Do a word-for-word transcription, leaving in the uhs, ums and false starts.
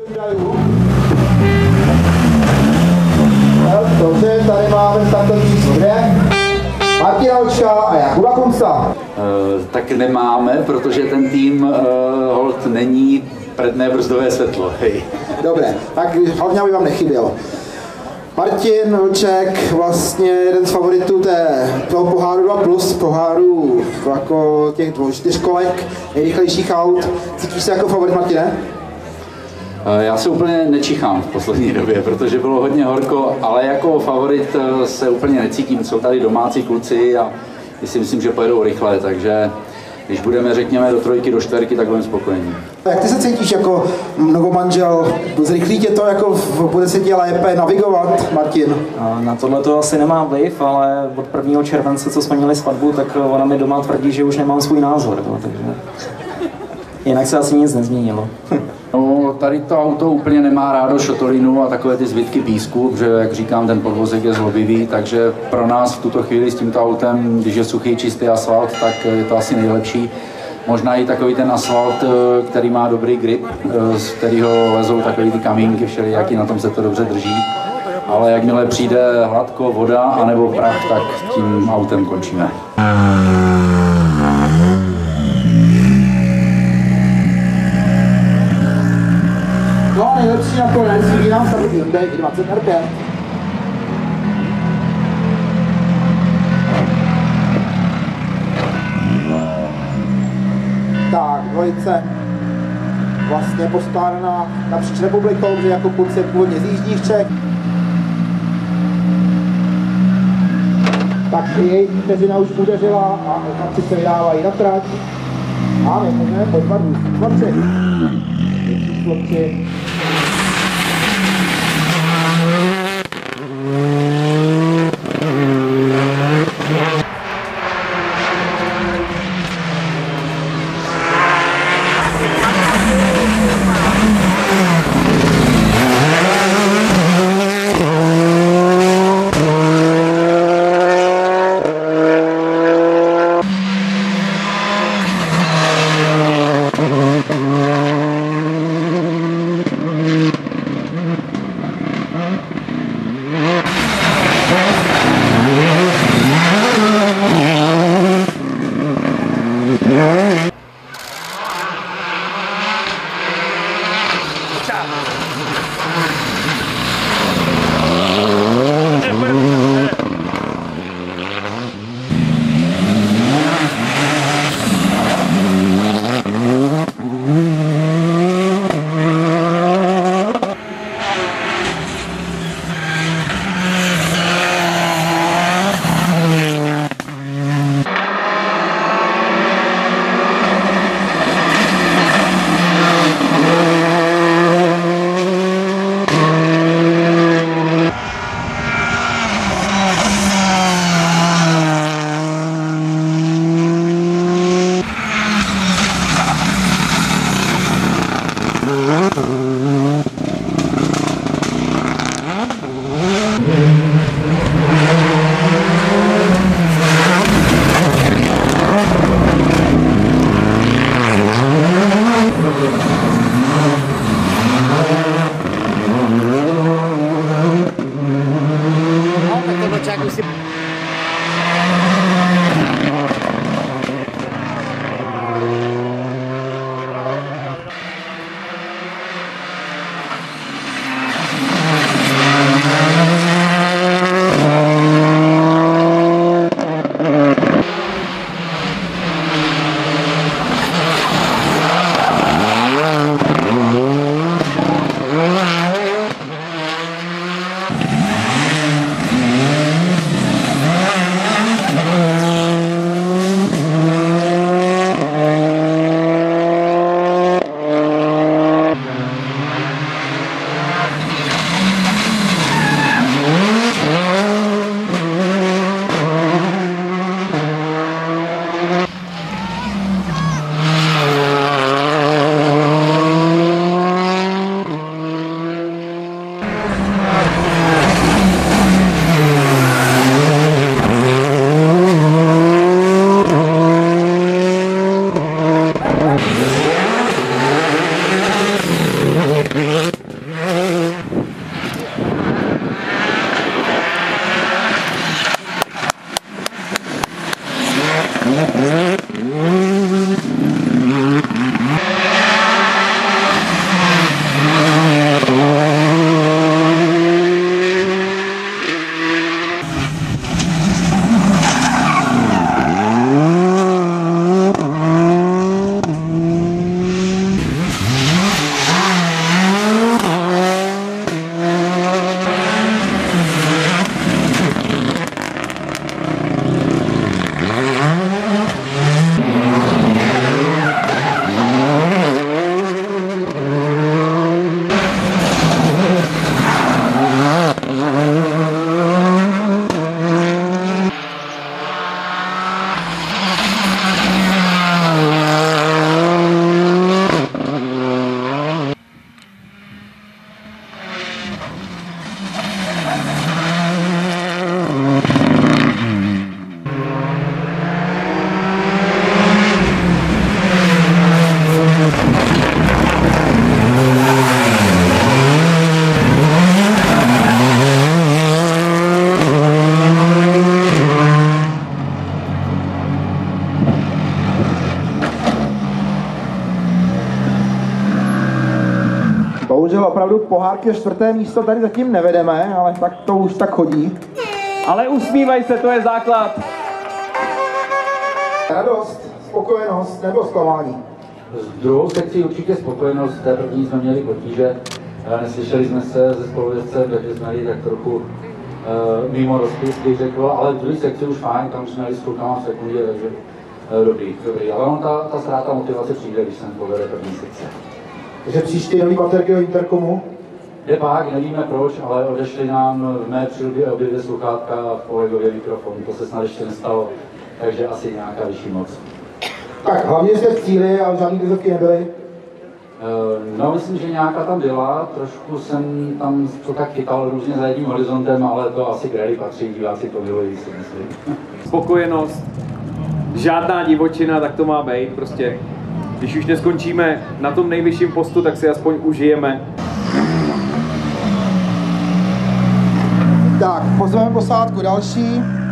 Dobře, tady máme startovní číslo dvě. Martina Očka a Jakuba Kumsa. Uh, tak nemáme, protože ten tým uh, hold není předné brzdové světlo. Hej. Dobré, tak hlavně aby vám nechybělo. Martin Vlček, vlastně jeden z favoritů té, toho poháru dva plus, poháru jako těch dvou čtyřkolek, nejrychlejších aut. Cítíš se jako favorit, Martine? Já se úplně nečichám v poslední době, protože bylo hodně horko, ale jako favorit se úplně necítím. Jsou tady domácí kluci a si myslím, že pojedou rychle, takže když budeme, řekněme, do trojky, do čtverky, tak budeme spokojení. Jak ty se cítíš jako novomanžel? Zrychlí tě to, jako bude se ti lépe navigovat, Martin? Na tohle to asi nemá vliv, ale od prvního července, co jsme měli svatbu, tak ona mi doma tvrdí, že už nemám svůj názor. No, takže jinak se asi nic nezměnilo. No, tady to auto úplně nemá rádo šotolinu a takové ty zbytky písku, protože, jak říkám, ten podvozek je zlobivý, takže pro nás v tuto chvíli s tímto autem, když je suchý, čistý asfalt, tak je to asi nejlepší. Možná i takový ten asfalt, který má dobrý grip, z kterého lezou takový ty kamínky všelijaký, na tom se to dobře drží. Ale jakmile přijde hladko, voda anebo prach, tak tím autem končíme. No a nejlepší nakonec, vidí nám tady Hyundai i dvacet R pět. Tak, dvojice vlastně poskládaná napříč republikou, že jako Kuc je původně z jižních Čech. Tak její vteřina už udeřila a chlapci se vydávají na trať. A my můžeme podvat chlapci. Chlapci. Bohužel opravdu pohárky čtvrté místo tady zatím nevedeme, ale tak to už tak chodí. Ale usmívaj se, to je základ. Radost, spokojenost nebo zklamání? Z druhou sekcí určitě spokojenost, v té první jsme měli potíže, neslyšeli jsme se ze spolujezdcem, takže jsme jeli tak trochu uh, mimo rozpis, bych řekl, ale v druhé sekci už fajn, tam jsme jeli s klukama v sekundě, takže uh, dobrý, dobrý. Ale on ta, ta ztráta motivace přijde, když jsem povede první sekce. Takže příští nový baterky do Intercomu? Je pak, nevíme proč, ale odešli nám v mé přilbě obě dvě sluchátka a v kolegově mikrofon, to se snad ještě nestalo, takže asi nějaká vyšší moc. Tak hlavně jste v cíli, ale žádný krizovky nebyly? No, myslím, že nějaká tam byla, trošku jsem tam to tak chytal různě za jedním horizontem, ale to asi k rally patří, diváci to milují, si myslím. Spokojenost, žádná divočina, tak to má být prostě. Když už neskončíme na tom nejvyšším postu, tak si aspoň užijeme. Tak, pozveme posádku další.